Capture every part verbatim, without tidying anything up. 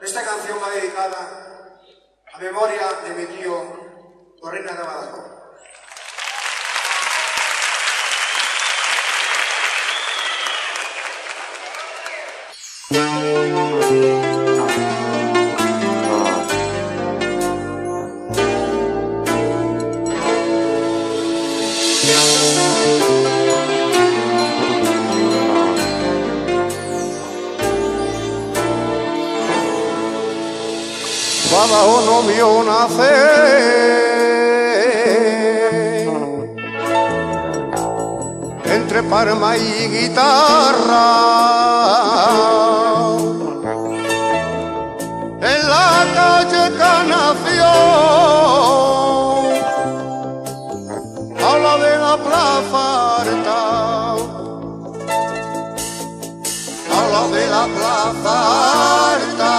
Esta canción va dedicada a memoria de mi tío Corrina de Badajoz. Badajoz no vio nacer entre palma y guitarra, en la calle Canación, habla de la plaza alta, habla de la plaza alta,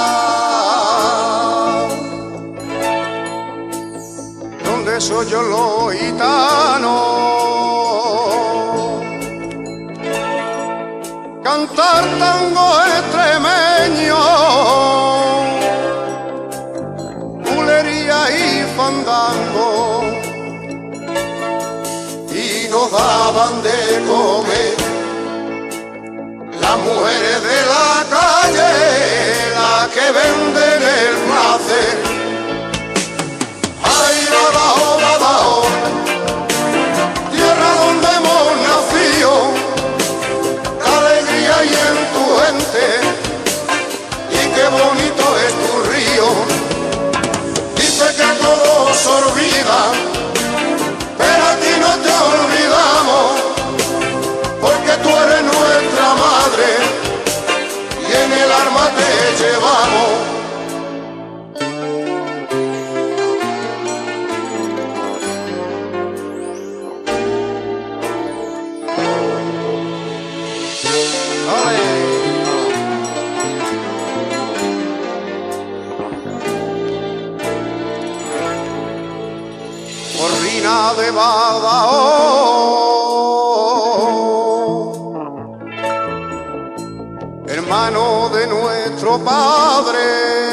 donde soy yo los gitanos, cantar tango extremeño, bulería y fandango, y nos daban de comer las mujeres de la calle, las que venden el placer. Ay, Badajoz, Badajoz, tierra donde hemos nacido, qué alegría hay en tu gente, y qué bonito es tu río. Dice que todo se olvida, pero aquí no te olvidamos, porque tú eres nuestra madre, y en el alma te llevamos. Corrina de Badajoz, hermano de nuestro padre,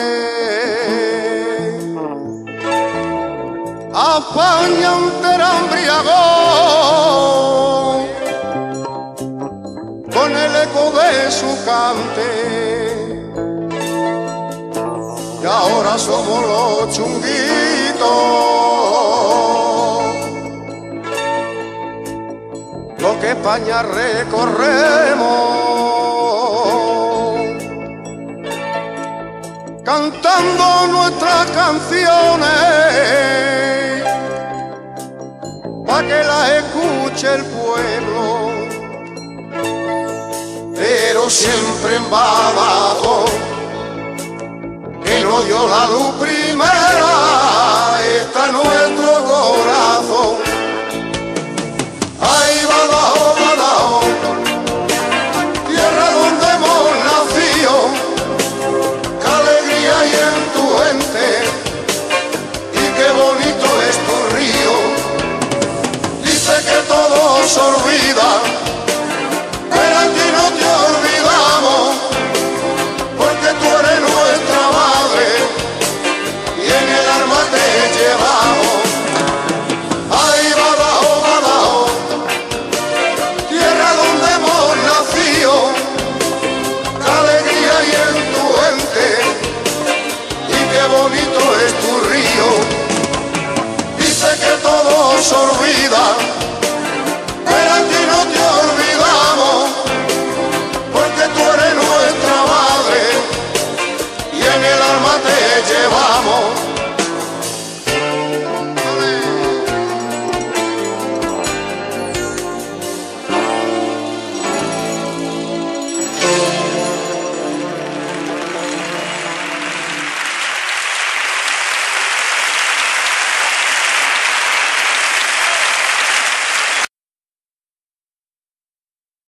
a España entera embriagó con el eco de su cante, y ahora somos los chunguitos lo que España recorremos, cantando nuestras canciones, pa' que las escuche el pueblo, pero siempre en Badajoz, que nos dio la luz primera, está nuestro corazón. Ay, Badajoz, Badajoz, tierra donde hemos nacido, qué alegría hay en tu gente, y qué bonito es tu río. Dice que todo se olvida, pero aquí no te olvidamos, porque tú eres nuestra madre, y en el alma te llevamos. Ay, Badajoz, Badajoz, tierra donde hemos nacido, qué alegría hay en tu gente, y qué bonito es tu río. Dice que todo se olvida,